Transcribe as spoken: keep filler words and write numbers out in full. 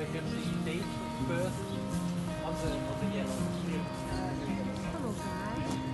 we have the date first on the on the yellow. Hello, guys.